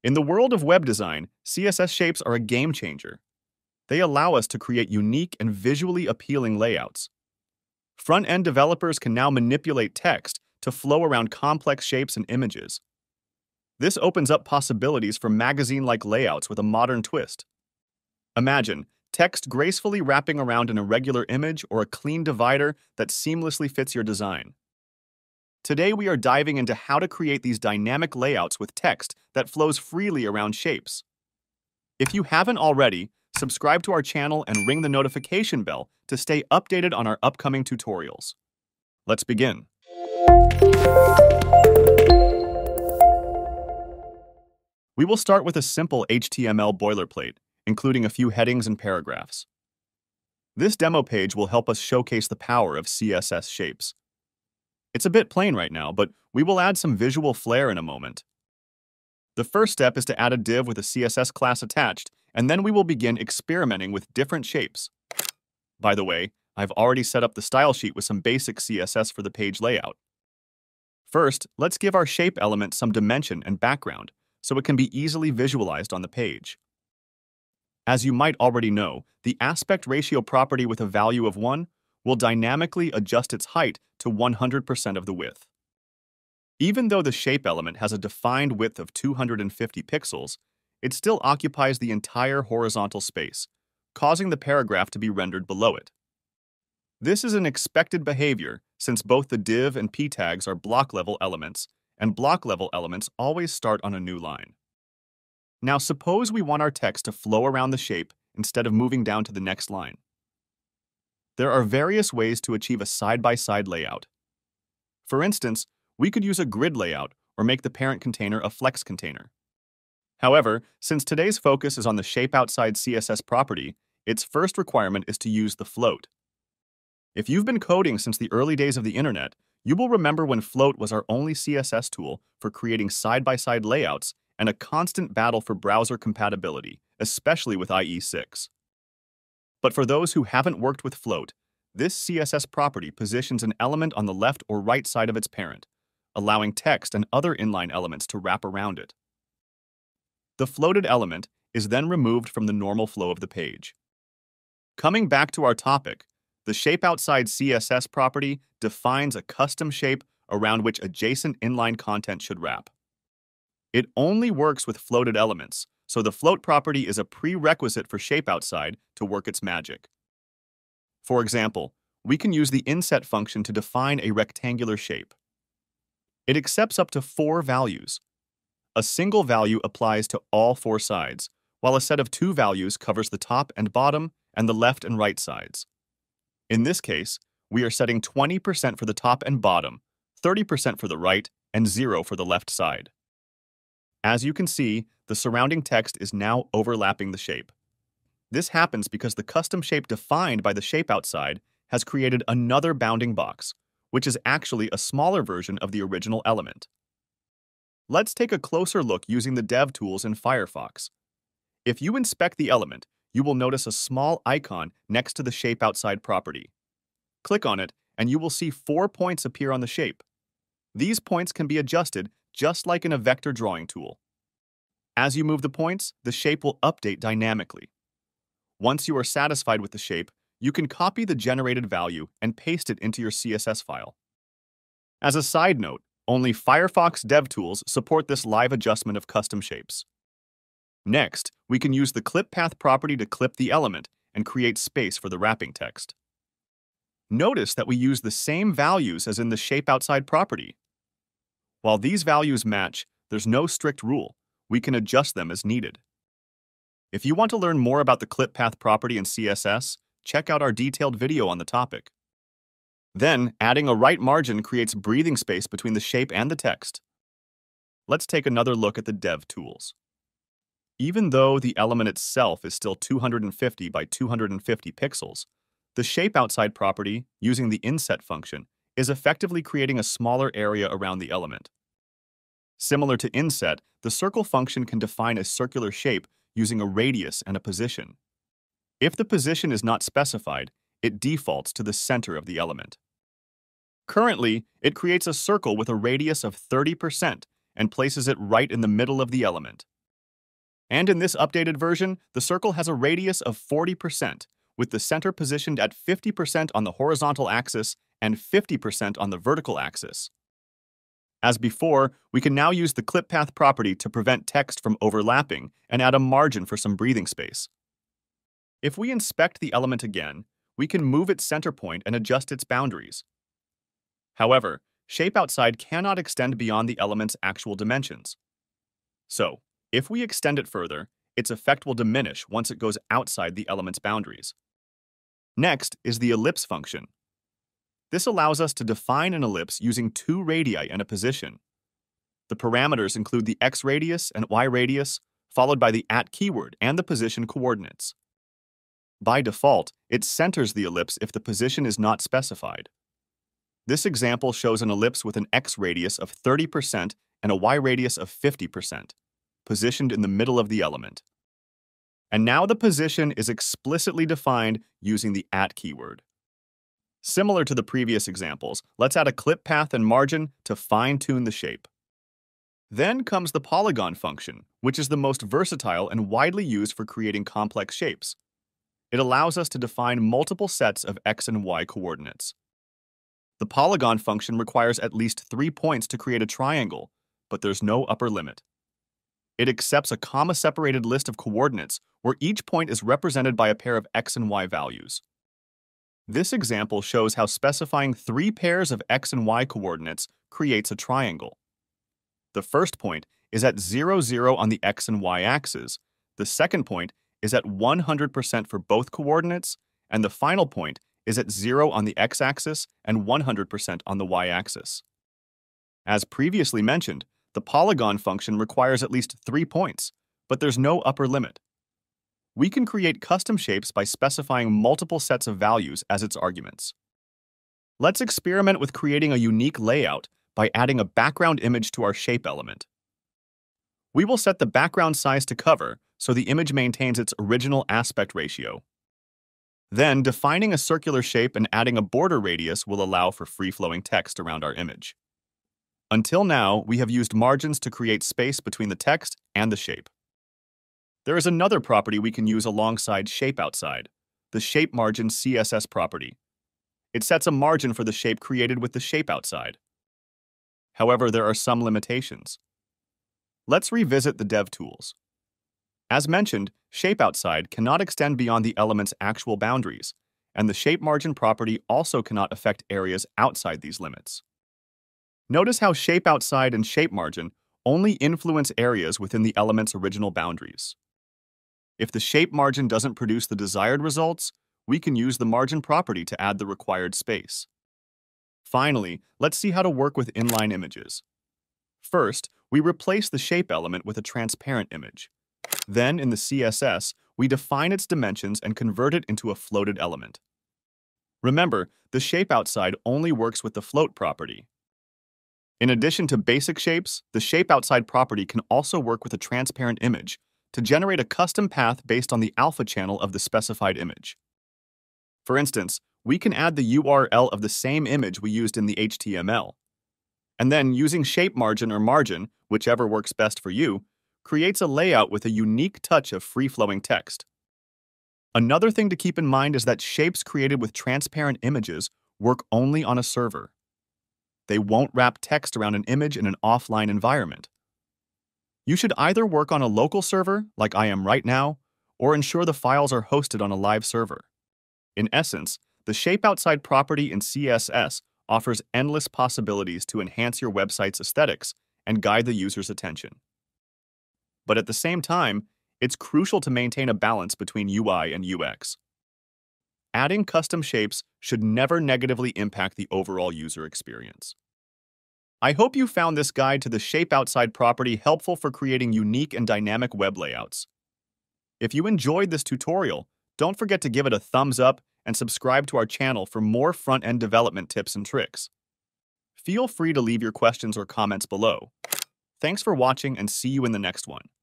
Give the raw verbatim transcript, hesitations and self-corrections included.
In the world of web design, C S S shapes are a game changer. They allow us to create unique and visually appealing layouts. Front-end developers can now manipulate text to flow around complex shapes and images. This opens up possibilities for magazine-like layouts with a modern twist. Imagine text gracefully wrapping around an irregular image or a clean divider that seamlessly fits your design. Today, we are diving into how to create these dynamic layouts with text that flows freely around shapes. If you haven't already, subscribe to our channel and ring the notification bell to stay updated on our upcoming tutorials. Let's begin. We will start with a simple H T M L boilerplate, including a few headings and paragraphs. This demo page will help us showcase the power of C S S shapes. It's a bit plain right now, but we will add some visual flair in a moment. The first step is to add a div with a C S S class attached, and then we will begin experimenting with different shapes. By the way, I've already set up the style sheet with some basic C S S for the page layout. First, let's give our shape element some dimension and background, so it can be easily visualized on the page. As you might already know, the aspect ratio property with a value of one will dynamically adjust its height to one hundred percent of the width. Even though the shape element has a defined width of two hundred fifty pixels, it still occupies the entire horizontal space, causing the paragraph to be rendered below it. This is an expected behavior since both the div and p tags are block-level elements, and block-level elements always start on a new line. Now suppose we want our text to flow around the shape instead of moving down to the next line. There are various ways to achieve a side-by-side layout. For instance, we could use a grid layout or make the parent container a flex container. However, since today's focus is on the shape outside C S S property, its first requirement is to use the float. If you've been coding since the early days of the internet, you will remember when float was our only C S S tool for creating side-by-side layouts and a constant battle for browser compatibility, especially with I E six. But for those who haven't worked with float, this C S S property positions an element on the left or right side of its parent, allowing text and other inline elements to wrap around it. The floated element is then removed from the normal flow of the page. Coming back to our topic, the shape outside C S S property defines a custom shape around which adjacent inline content should wrap. It only works with floated elements, so the float property is a prerequisite for shape outside to work its magic. For example, we can use the inset function to define a rectangular shape. It accepts up to four values. A single value applies to all four sides, while a set of two values covers the top and bottom and the left and right sides. In this case, we are setting twenty percent for the top and bottom, thirty percent for the right, and zero for the left side. As you can see, the surrounding text is now overlapping the shape. This happens because the custom shape defined by the shape outside has created another bounding box, which is actually a smaller version of the original element. Let's take a closer look using the dev tools in Firefox. If you inspect the element, you will notice a small icon next to the shape outside property. Click on it, and you will see four points appear on the shape. These points can be adjusted just like in a vector drawing tool. As you move the points, the shape will update dynamically. Once you are satisfied with the shape, you can copy the generated value and paste it into your C S S file. As a side note, only Firefox DevTools support this live adjustment of custom shapes. Next, we can use the clip path property to clip the element and create space for the wrapping text. Notice that we use the same values as in the shape outside property. While these values match, there's no strict rule. We can adjust them as needed. If you want to learn more about the clip path property in C S S, check out our detailed video on the topic. Then, adding a right margin creates breathing space between the shape and the text. Let's take another look at the dev tools. Even though the element itself is still two hundred fifty by two hundred fifty pixels, the shape outside property, using the inset function, is effectively creating a smaller area around the element. Similar to inset, the circle function can define a circular shape using a radius and a position. If the position is not specified, it defaults to the center of the element. Currently, it creates a circle with a radius of thirty percent and places it right in the middle of the element. And in this updated version, the circle has a radius of forty percent, with the center positioned at fifty percent on the horizontal axis and fifty percent on the vertical axis. As before, we can now use the clip path property to prevent text from overlapping and add a margin for some breathing space. If we inspect the element again, we can move its center point and adjust its boundaries. However, shape outside cannot extend beyond the element's actual dimensions. So, if we extend it further, its effect will diminish once it goes outside the element's boundaries. Next is the ellipse function. This allows us to define an ellipse using two radii and a position. The parameters include the x radius and y radius, followed by the at keyword and the position coordinates. By default, it centers the ellipse if the position is not specified. This example shows an ellipse with an x radius of thirty percent and a y radius of fifty percent, positioned in the middle of the element. And now the position is explicitly defined using the at keyword. Similar to the previous examples, let's add a clip path and margin to fine-tune the shape. Then comes the polygon function, which is the most versatile and widely used for creating complex shapes. It allows us to define multiple sets of x and y coordinates. The polygon function requires at least three points to create a triangle, but there's no upper limit. It accepts a comma-separated list of coordinates where each point is represented by a pair of x and y values. This example shows how specifying three pairs of x and y coordinates creates a triangle. The first point is at zero, zero on the x and y axes, the second point is at one hundred percent for both coordinates, and the final point is at zero on the x-axis and one hundred percent on the y-axis. As previously mentioned, the polygon function requires at least three points, but there's no upper limit. We can create custom shapes by specifying multiple sets of values as its arguments. Let's experiment with creating a unique layout by adding a background image to our shape element. We will set the background size to cover so the image maintains its original aspect ratio. Then, defining a circular shape and adding a border radius will allow for free-flowing text around our image. Until now, we have used margins to create space between the text and the shape. There is another property we can use alongside shape outside, the shape margin C S S property. It sets a margin for the shape created with the shape outside. However, there are some limitations. Let's revisit the dev tools. As mentioned, shape outside cannot extend beyond the element's actual boundaries, and the shape margin property also cannot affect areas outside these limits. Notice how shape outside and shape margin only influence areas within the element's original boundaries. If the shape margin doesn't produce the desired results, we can use the margin property to add the required space. Finally, let's see how to work with inline images. First, we replace the shape element with a transparent image. Then, in the C S S, we define its dimensions and convert it into a floated element. Remember, the shape outside only works with the float property. In addition to basic shapes, the shape outside property can also work with a transparent image to generate a custom path based on the alpha channel of the specified image. For instance, we can add the U R L of the same image we used in the H T M L. And then, using shape margin or margin, whichever works best for you, creates a layout with a unique touch of free-flowing text. Another thing to keep in mind is that shapes created with transparent images work only on a server. They won't wrap text around an image in an offline environment. You should either work on a local server, like I am right now, or ensure the files are hosted on a live server. In essence, the shape outside property in C S S offers endless possibilities to enhance your website's aesthetics and guide the user's attention. But at the same time, it's crucial to maintain a balance between U I and U X. Adding custom shapes should never negatively impact the overall user experience. I hope you found this guide to the shape outside property helpful for creating unique and dynamic web layouts. If you enjoyed this tutorial, don't forget to give it a thumbs up and subscribe to our channel for more front-end development tips and tricks. Feel free to leave your questions or comments below. Thanks for watching and see you in the next one.